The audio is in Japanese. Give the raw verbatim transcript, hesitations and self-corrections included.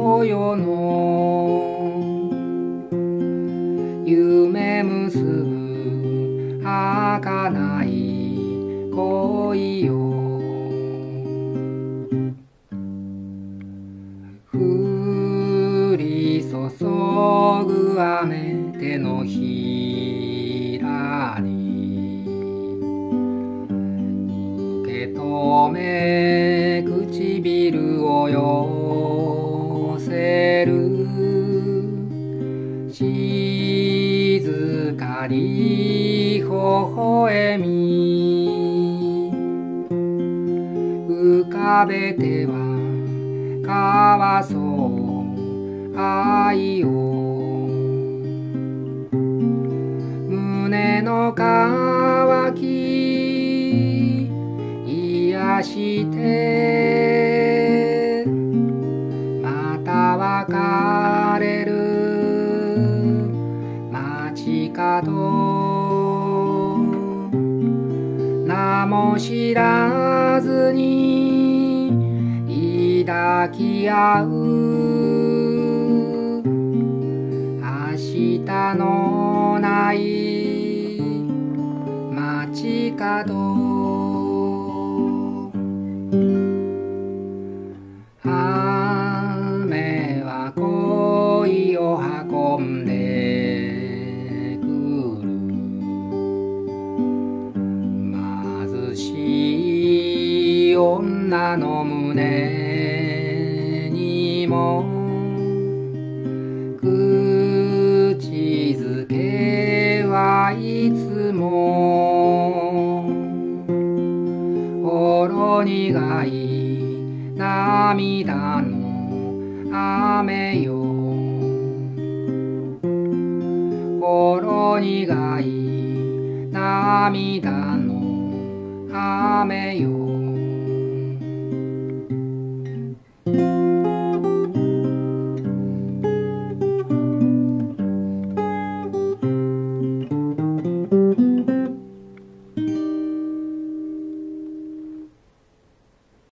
こよの夢結ぶ儚い恋よ。降り注ぐ雨手のひらに受け止め唇を寄せる。静かに微笑み浮かべては交わそう愛を。胸の渇き癒してまた別れる街角。名も知らずに抱き合う明日のない街角。雨は恋を運んでくる。貧しい女の胸にも口づけはいつもほろ苦い涙の雨よ。ほろ苦い涙の雨よ。